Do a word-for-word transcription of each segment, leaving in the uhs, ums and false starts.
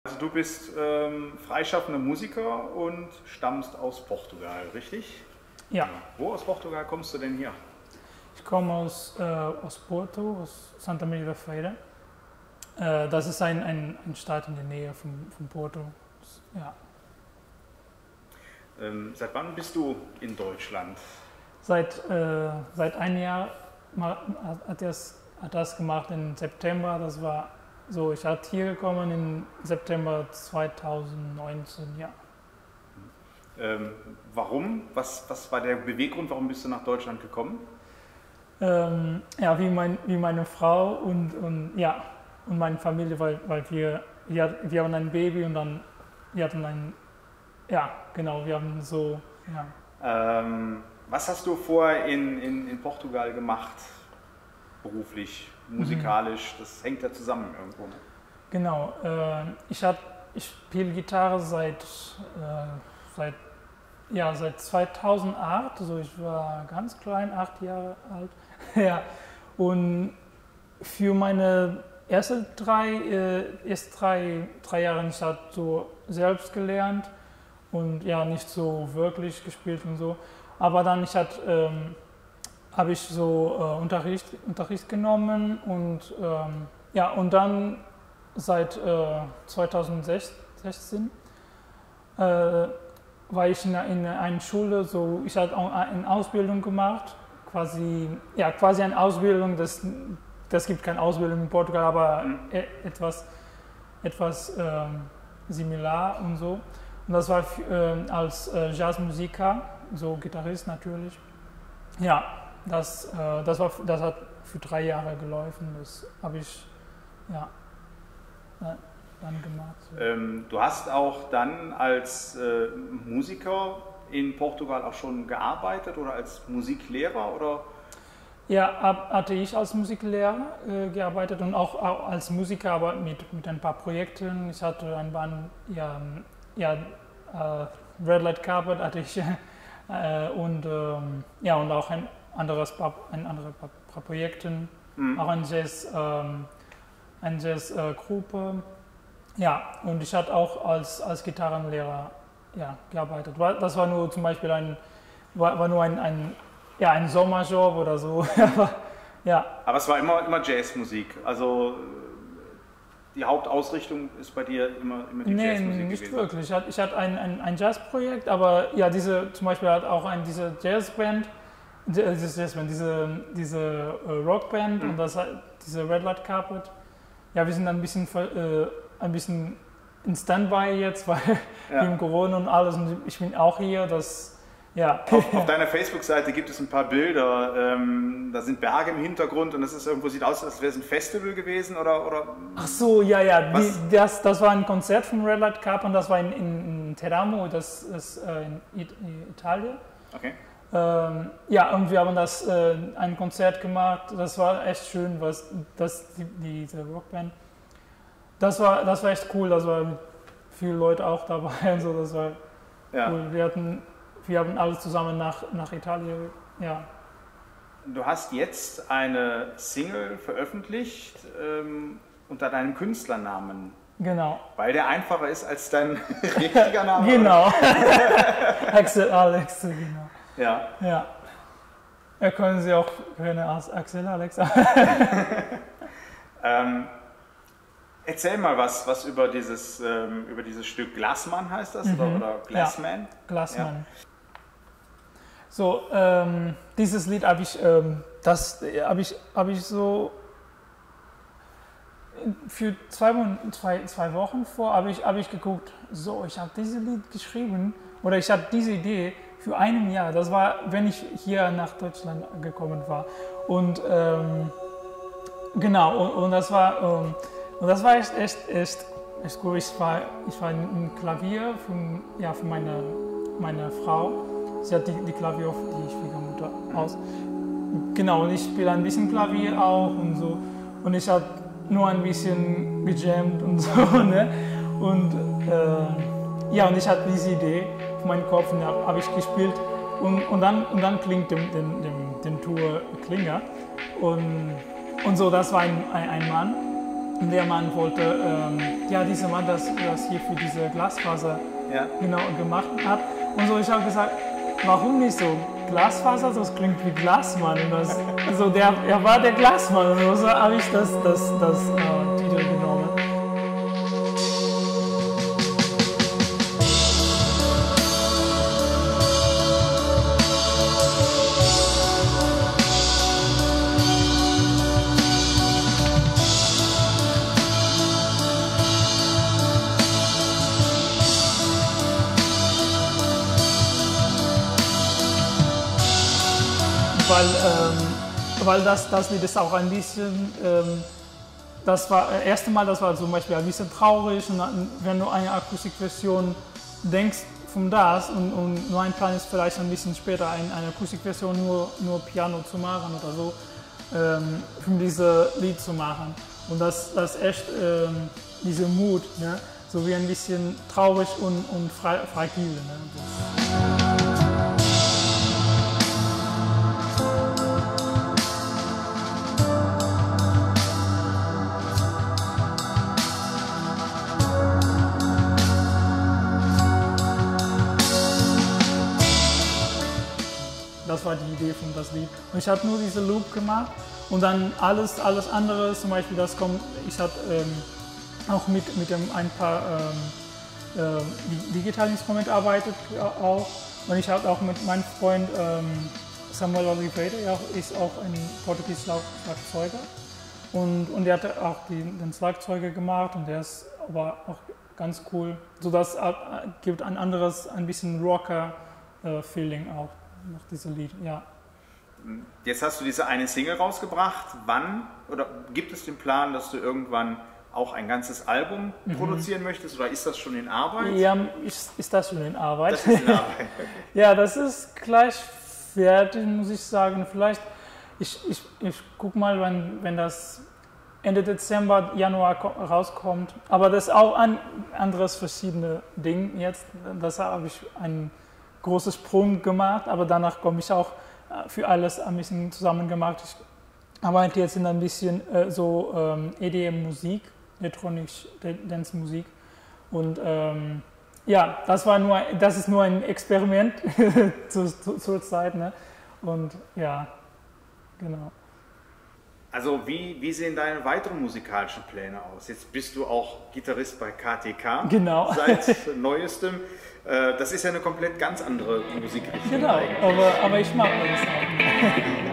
Also du bist ähm, freischaffender Musiker und stammst aus Portugal, richtig? Ja. Wo aus Portugal kommst du denn hier? Ich komme aus, äh, aus Porto, aus Santa Maria da Feira. Äh, das ist ein, ein, ein Stadt in der Nähe von, von Porto. Ja. Ähm, seit wann bist du in Deutschland? Seit, äh, seit einem Jahr hat er hat das gemacht im September. Das war so, ich hatte hier gekommen im September zweitausendneunzehn, ja. Ähm, warum? Was, was war der Beweggrund, warum bist du nach Deutschland gekommen? Ähm, ja, wie, mein, wie meine Frau und, und, ja, und meine Familie, weil, weil wir, wir, wir haben ein Baby und dann wir hatten ein, ja, genau, wir haben so, ja. Ähm, was hast du vorher in, in, in Portugal gemacht, beruflich, musikalisch? Mhm. Das hängt ja zusammen irgendwo. Genau, äh, ich, hab, ich spiele Gitarre seit, äh, seit, ja, seit zweitausendacht, also ich war ganz klein, acht Jahre alt. Ja. Und für meine ersten drei, äh, erst drei, drei Jahre ich habe so selbst gelernt und ja, nicht so wirklich gespielt und so. Aber dann ich hat, ähm, habe ich so äh, Unterricht, Unterricht genommen und ähm, ja, und dann seit äh, zweitausendsechzehn äh, war ich in, in einer Schule, so ich habe auch eine Ausbildung gemacht, quasi ja quasi eine Ausbildung, das das gibt keine Ausbildung in Portugal, aber mhm. etwas etwas ähm, similar und so. Und das war äh, als äh, Jazzmusiker, so Gitarrist natürlich. Ja, das, äh, das, war, das hat für drei Jahre gelaufen. Das habe ich ja, dann gemacht. So. Ähm, du hast auch dann als äh, Musiker in Portugal auch schon gearbeitet oder als Musiklehrer? Oder? Ja, ab, hatte ich als Musiklehrer äh, gearbeitet und auch, auch als Musiker, aber mit, mit ein paar Projekten. Ich hatte ein Band, ja, ja äh, Red Light Carpet hatte ich äh, und, ähm, ja, und auch ein anderes paar, ein andere paar, paar Projekten, mhm. auch ein Jazz, ähm, eine Jazzgruppe. Äh, ja, und ich hatte auch als, als Gitarrenlehrer ja, gearbeitet. Das war nur zum Beispiel ein, war, war nur ein, ein Ja, ein Sommerjob oder so. Ja. Aber es war immer, immer Jazzmusik. Also die Hauptausrichtung ist bei dir immer, immer die nee, Jazzmusik nicht gewesen? Wirklich. Ich hatte, ich hatte ein, ein, ein Jazzprojekt, aber ja, diese zum Beispiel hat auch ein, diese Jazzband, diese, Jazzband, diese, diese Rockband mhm. und das, diese Red Light Carpet. Ja, wir sind ein bisschen, äh, ein bisschen in Standby jetzt, weil ja. wegen Corona und alles. Und ich bin auch hier. Das, Ja. Auf, auf deiner Facebook-Seite gibt es ein paar Bilder, ähm, da sind Berge im Hintergrund und das ist irgendwo, sieht aus, als wäre es ein Festival gewesen oder? oder Ach so, ja, ja, die, das, das war ein Konzert von Red Light Carpet und das war in, in, in Teramo, das ist äh, in, in Italien. Okay. Ähm, ja, und wir haben das, äh, ein Konzert gemacht, das war echt schön, was, das, die, diese Rockband, das war, das war echt cool, das war mit vielen Leuten auch dabei und so, das war ja. cool. Wir hatten Wir haben alles zusammen nach, nach Italien, ja. Du hast jetzt eine Single veröffentlicht ähm, unter deinem Künstlernamen. Genau. Weil der einfacher ist als dein richtiger Name. Genau. Axel Alex, genau. Ja. Ja. Ja, können Sie auch hören als Axel Alex. ähm, Erzähl mal was, was über dieses, ähm, über dieses Stück Glassman heißt das, mhm. oder, oder Glassman? Ja, Glassman. Ja. So, ähm, dieses Lied habe ich, ähm, das habe ich, habe ich so für zwei, zwei, zwei Wochen vor, habe ich, habe ich geguckt, so, ich habe dieses Lied geschrieben oder ich habe diese Idee für ein Jahr. Das war, wenn ich hier nach Deutschland gekommen war. Und ähm, genau, und, und das war, ähm, und das war echt, echt, echt, echt gut. Ich war, ich war im Klavier von, ja, von meiner, meiner Frau. Sie hat die, die Klavier auf die Schwiegermutter aus. Genau, und ich spiele ein bisschen Klavier auch und so. Und ich habe nur ein bisschen gejammt und so. Ne? Und äh, ja, und ich hatte diese Idee auf meinen Kopf und da habe ich gespielt. Und, und, dann, und dann klingt dem, dem, dem, dem Tour Klinger. Und, und so, das war ein, ein, ein Mann. und der Mann wollte, ähm, ja, dieser Mann, das, das hier für diese Glasfaser Ja. genau gemacht hat. Und so, ich habe gesagt, warum nicht so Glasfaser? Das klingt wie Glasmann. Und das, also der, er war der Glasmann. Und so habe ich das, das, das äh, Titel genommen. Weil, ähm, weil das, das Lied ist auch ein bisschen, ähm, das war das erste Mal, das war zum Beispiel ein bisschen traurig und dann, wenn du eine Akustikversion denkst von das und, und nur ein Plan ist vielleicht ein bisschen später ein, eine Akustikversion nur, nur Piano zu machen oder so, ähm, um dieses Lied zu machen. Und das, das ist echt ähm, dieser Mut, ne? So wie ein bisschen traurig und, und fra fragil. Ne? Das war die Idee von das Lied. Und ich habe nur diese Loop gemacht und dann alles, alles andere, zum Beispiel das kommt, ich habe ähm, auch mit, mit dem ein paar ähm, äh, digitalen Instrumenten arbeitet auch. Und ich habe auch mit meinem Freund ähm, Samuel Oliveira, er ist auch ein portugiesischer Schlagzeuger. Und, und er hat auch die, den Schlagzeuger gemacht und der ist aber auch ganz cool. So das äh, gibt ein anderes, ein bisschen Rocker-Feeling auch. Nach diesem Lied, ja. Jetzt hast du diese eine Single rausgebracht. Wann oder gibt es den Plan, dass du irgendwann auch ein ganzes Album mhm. produzieren möchtest oder ist das schon in Arbeit? Ja, ist, ist das schon in Arbeit. Das ist in Arbeit. Ja, das ist gleich fertig, muss ich sagen. Vielleicht, ich, ich, ich gucke mal, wenn, wenn das Ende Dezember, Januar rauskommt. Aber das ist auch ein anderes verschiedene Ding jetzt. Das habe ich ein großen Sprung gemacht, aber danach komme ich auch für alles ein bisschen zusammen gemacht. Ich arbeite jetzt in ein bisschen äh, so ähm, E D M-Musik, elektronische Dance-Musik und ähm, ja, das war nur, das ist nur ein Experiment zur, zur, zur Zeit, ne? Und ja, genau. Also wie, wie sehen deine weiteren musikalischen Pläne aus? Jetzt bist du auch Gitarrist bei K T K genau. seit neuestem. Das ist ja eine komplett ganz andere Musikrichtung. Genau, aber, aber ich mag das auch.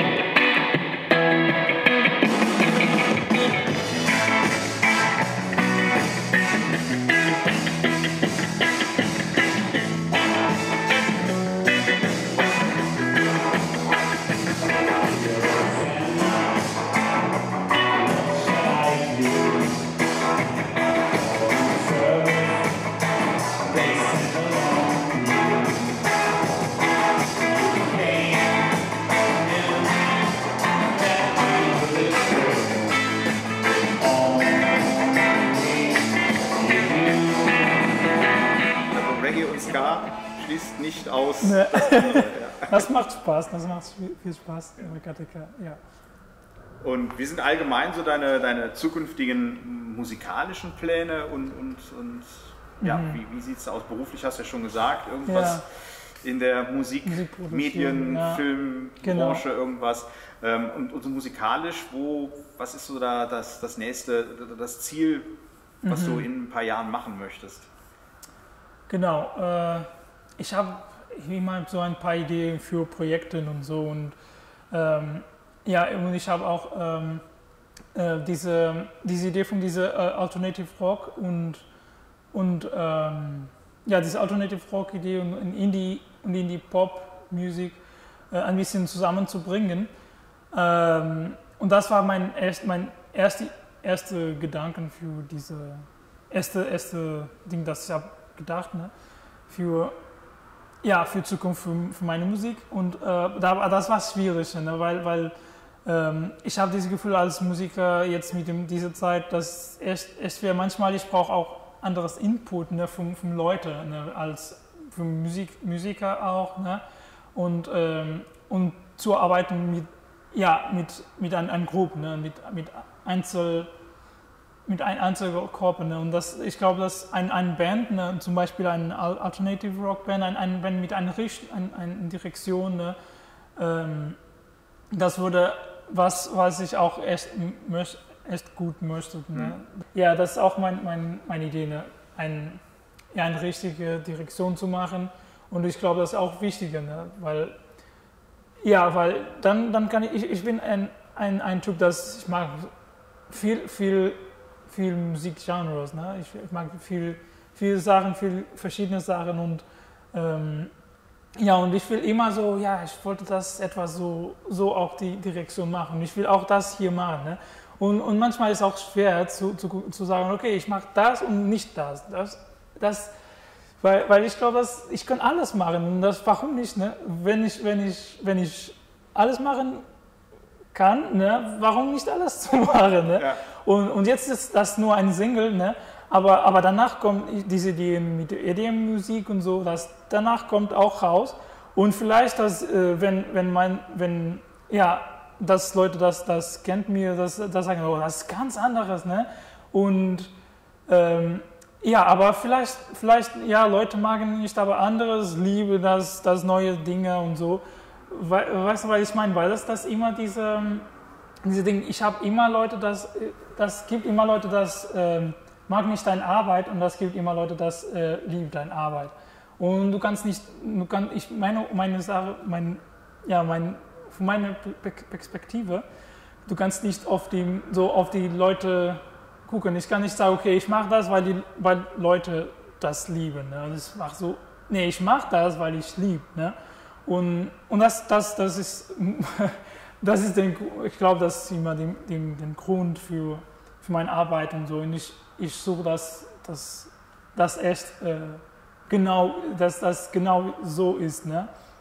Schließt nicht aus. Ne. Das, andere, ja. Das macht Spaß, das macht viel Spaß bei K T K, ja. Und wie sind allgemein so deine, deine zukünftigen musikalischen Pläne und, und, und ja, mhm. wie, wie sieht es aus? Beruflich hast du ja schon gesagt, irgendwas ja. in der Musik, Medien, ja. Film, genau. Branche, irgendwas. Und, und so musikalisch, wo, was ist so da das, das nächste, das Ziel, was mhm. du in ein paar Jahren machen möchtest? Genau, äh, ich habe immer so ein paar Ideen für Projekte und so und ähm, ja, und ich habe auch ähm, äh, diese, diese Idee von dieser äh, Alternative Rock und, und ähm, ja, diese Alternative Rock Idee und, und Indie und Indie Pop Musik äh, ein bisschen zusammenzubringen. Ähm, und das war mein erst mein erste erste Gedanken für diese erste erste Ding, das ich habe gedacht, ne? Für ja, für Zukunft, für, für meine Musik. Und äh, das war schwierig, ne? weil, weil ähm, ich habe dieses Gefühl als Musiker jetzt mit dem, dieser Zeit, dass es, es wäre manchmal, ich brauche auch anderes Input, ne? von, von Leuten, ne? als für Musik, Musiker auch. Ne? Und, ähm, und zu arbeiten mit, ja, mit, mit einer ein Gruppe, ne? mit, mit Einzel mit einem einzigen Körper. Ne? Und das, ich glaube, dass ein, eine Band, ne, zum Beispiel eine Alternative Rock Band, eine ein Band mit einer Richt, ein, eine Direktion, ne, ähm, das würde was, was ich auch echt, möcht, echt gut möchte. Ne? Mhm. Ja, das ist auch mein, mein, meine Idee, ne? ein, ja, eine richtige Direktion zu machen. Und ich glaube, das ist auch wichtiger, ne? weil, ja, weil dann, dann kann ich, ich, ich bin ein, ein, ein Typ, das ich mag viel, viel, viel Musikgenres, ne? ich, ich mag viel, viele Sachen, viel verschiedene Sachen und ähm, ja, und ich will immer so, ja, ich wollte das etwas so, so auch die Direktion machen. Ich will auch das hier machen. Ne? Und, und manchmal ist es auch schwer zu, zu, zu sagen, okay, ich mache das und nicht das. das, das weil, weil ich glaube, dass ich kann alles machen. Und das, warum nicht? Ne? Wenn ich, wenn ich, wenn ich alles machen kann, ne? Warum nicht alles zu machen? Ne? Ja. Und, und jetzt ist das nur ein Single, ne? aber, aber danach kommt diese Idee mit E D M-Musik und so, das danach kommt auch raus. Und vielleicht, dass, äh, wenn, wenn man, wenn, ja, dass Leute das, das kennt mir, das, das sagen, oh, das ist ganz anderes, ne? Und ähm, ja, aber vielleicht, vielleicht, ja, Leute magen nicht, aber anderes, liebe das, das neue Dinge und so. Weißt du, was ich meine? Weil das, das immer diese, diese Dinge, ich habe immer Leute, das, das gibt immer Leute, das äh, mag nicht deine Arbeit und das gibt immer Leute, das äh, liebt deine Arbeit. Und du kannst nicht, du kannst, ich meine, meine Sache, mein, ja, mein, von meiner Perspektive, du kannst nicht auf die, so auf die Leute gucken. Ich kann nicht sagen, okay, ich mache das, weil die weil Leute das lieben. Ne? Und ich mache so, nee, ich mache das, weil ich liebe. Ne? Und, und das, das, das ist, das ist den, ich glaube, das ist immer den, den, den Grund für, für meine Arbeit und so. Und ich, ich suche, dass das dass echt äh, genau, dass das genau so ist. Ne?